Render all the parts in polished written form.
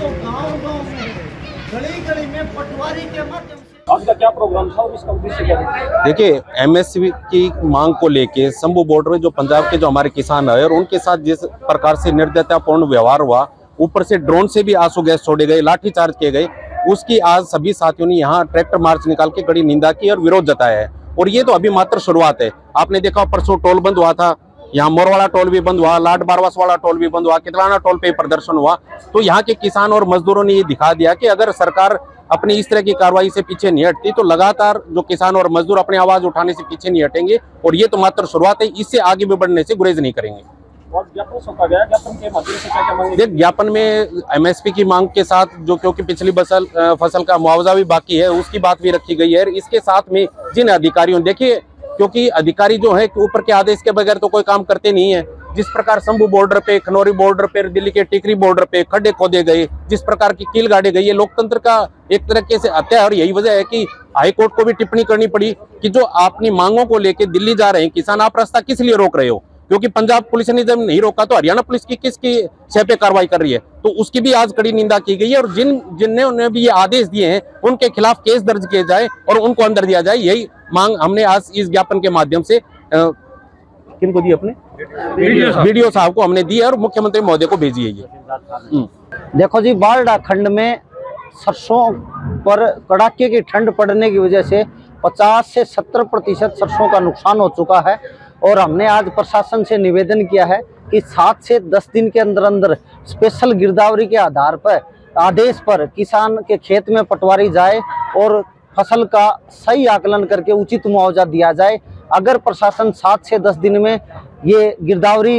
तो गांव-गांव में, गली-गली में पटवारी के माध्यम से। आज का क्या प्रोग्राम था और इसका उद्देश्य क्या है? देखिए, एमएसपी की मांग को लेके शंभू बॉर्डर में जो पंजाब के जो हमारे किसान है और उनके साथ जिस प्रकार से निर्दयतापूर्ण व्यवहार हुआ, ऊपर से ड्रोन से भी आंसू गैस छोड़े गए, लाठीचार्ज किए गए, उसकी आज सभी साथियों ने यहाँ ट्रैक्टर मार्च निकाल के कड़ी निंदा की और विरोध जताया है। और ये तो अभी मात्र शुरुआत है। आपने देखा परसों टोल बंद हुआ था, यहाँ मोरवाड़ा टोल भी बंद हुआ, लाड बारवास वाला टोल भी बंद हुआ, कितलाना टोल पे प्रदर्शन हुआ। तो यहाँ के किसान और मजदूरों ने ये दिखा दिया कि अगर सरकार अपनी इस तरह की कार्रवाई से पीछे नहीं हटती तो लगातार जो किसान और मजदूर अपनी आवाज उठाने से पीछे नहीं हटेंगे। और ये तो मात्र शुरुआत है, इससे आगे भी बढ़ने से गुरेज नहीं करेंगे। ज्ञापन सौंपा गया, ज्ञापन के माध्यम से क्या मांगे? देख, ज्ञापन में एमएसपी की मांग के साथ जो क्योंकि पिछली फसल का मुआवजा भी बाकी है उसकी बात भी रखी गई है। इसके साथ में जिन अधिकारियों, देखिए क्योंकि अधिकारी जो है ऊपर के आदेश के बगैर तो कोई काम करते नहीं है। जिस प्रकार शंभू बॉर्डर पे, खनौरी बॉर्डर पे, दिल्ली के टिकरी बॉर्डर पे खड्डे खोदे गए, जिस प्रकार की कील गाड़े गई, ये लोकतंत्र का एक तरीके से हत्या है। और यही वजह है कि हाईकोर्ट को भी टिप्पणी करनी पड़ी कि जो अपनी मांगों को लेकर दिल्ली जा रहे हैं किसान, आप रास्ता किस लिए रोक रहे हो? क्योंकि पंजाब पुलिस ने जब नहीं रोका तो हरियाणा पुलिस की किसकी शह पे कार्रवाई कर रही है? तो उसकी भी आज कड़ी निंदा की गई है। और जिनने उन्हें भी ये आदेश दिए हैं उनके खिलाफ केस दर्ज किए जाए और उनको अंदर दिया जाए। यही मांग हमने आज इस ज्ञापन के माध्यम से किनको दी? अपने वीडियो साहब को हमने दी है और मुख्यमंत्री महोदय को भेजी है ये। देखो जी, बारडा खंड में सरसों पर कड़ाके की ठंड पड़ने की वजह से 50 से 70% सरसों का नुकसान हो चुका है। और हमने आज प्रशासन से निवेदन किया है कि 7 से 10 दिन के अंदर अंदर स्पेशल गिरदावरी के आधार पर आदेश पर किसान के खेत में पटवारी जाए और फसल का सही आकलन करके उचित मुआवजा दिया जाए। अगर प्रशासन 7 से 10 दिन में ये गिरदावरी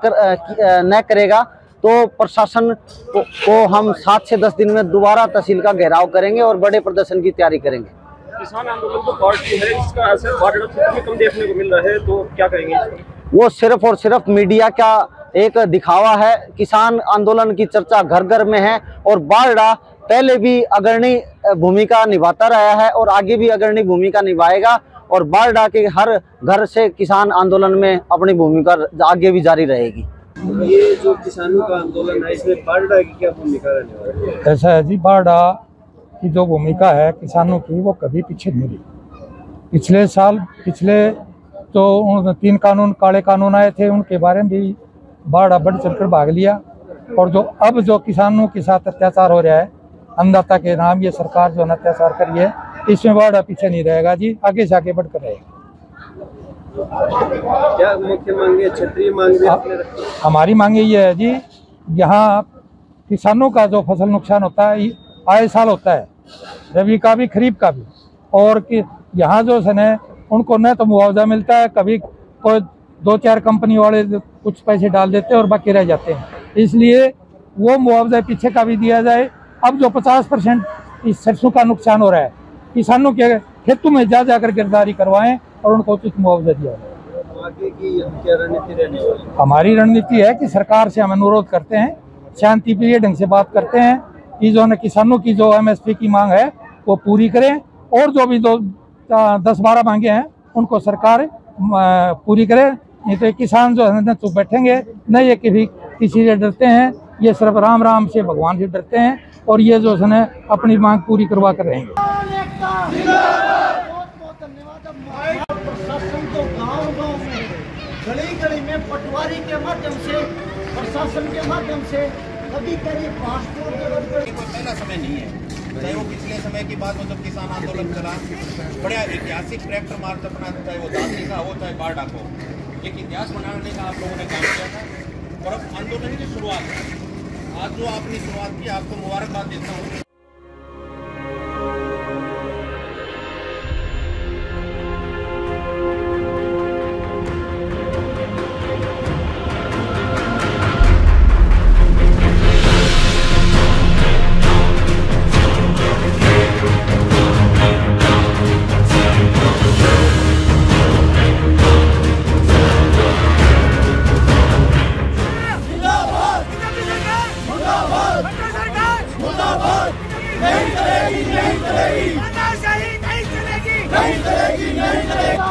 न करेगा तो प्रशासन को हम 7 से 10 दिन में दोबारा तहसील का घेराव करेंगे और बड़े प्रदर्शन की तैयारी करेंगे। किसान आंदोलन तो पार्टी है, इसका असर बारडा क्षेत्र में कम देखने को मिल रहा है, तो क्या करेंगे इसको? वो सिर्फ और सिर्फ मीडिया का एक दिखावा है। किसान आंदोलन की चर्चा घर घर में है और बारडा पहले भी अग्रणी भूमिका निभाता रहा है और आगे भी अग्रणी भूमिका निभाएगा। और बारडा के हर घर से किसान आंदोलन में अपनी भूमिका आगे भी जारी रहेगी। ये जो किसानों का आंदोलन है, इसमें बारडा की क्या भूमिका रहने वाली है? ऐसा है जी, बारडा की जो भूमिका है किसानों की, वो कभी पीछे नहीं रही। पिछले तो 3 कानून, काले कानून आए थे, उनके बारे में भी बारडा बढ़ चढ़कर भाग लिया। और अब जो किसानों के साथ अत्याचार हो रहा है, अन्नदाता के नाम ये सरकार जो अत्याचार करी है, इसमें बारडा पीछे नहीं रहेगा जी, आगे से आगे बढ़कर रहेगा। क्या मुख्य मांगे, क्षेत्रीय मांगे आपने रखी? हमारी मांगे ये है जी, यहाँ किसानों का जो फसल नुकसान होता है आए साल होता है, रबी का भी खरीफ का भी। और कि यहाँ जो है उनको न तो मुआवजा मिलता है, कभी कोई 2-4 कंपनी वाले कुछ पैसे डाल देते हैं और बाकी रह जाते हैं। इसलिए वो मुआवजा पीछे का भी दिया जाए। अब जो 50% इस सरसों का नुकसान हो रहा है, किसानों के खेतों में जाकर गिरदावरी करवाएं और उनको उचित मुआवजा दिया जाए। आगे की क्या रणनीति रहने वाली? हमारी रणनीति है कि सरकार से हम अनुरोध करते हैं, शांतिप्रिय ढंग से बात करते हैं कि जो न किसानों की जो एमएसपी की मांग है वो पूरी करें और जो भी 10-12 मांगे हैं उनको सरकार पूरी करे। नहीं तो किसान जो है न तो बैठेंगे, न ये किसी से डरते हैं, ये सिर्फ राम राम से भगवान से डरते हैं और ये जो है न अपनी मांग पूरी करवा कर रहेंगे। प्रशासन को गांव-गांव में, गली-गली में पटवारी के माध्यम से, प्रशासन के माध्यम से कभी-कभी पासपोर्ट के पहला समय नहीं है, चाहे वो पिछले समय की बात हो जब किसान आंदोलन चला, बड़ा ऐतिहासिक ट्रैक्टर मार्च अपना, चाहे वो दादरी का हो चाहे बारडा को, एक इतिहास बनाने का आप लोगों ने काम किया था। और अब आंदोलन की शुरुआत है। आज जो आपने शुरुआत की, आपको मुबारकबाद देता हूँ। नहीं चलेगी, नहीं चलेगी, नहीं चलेगी, नहीं चलेगी, नहीं चलेगी।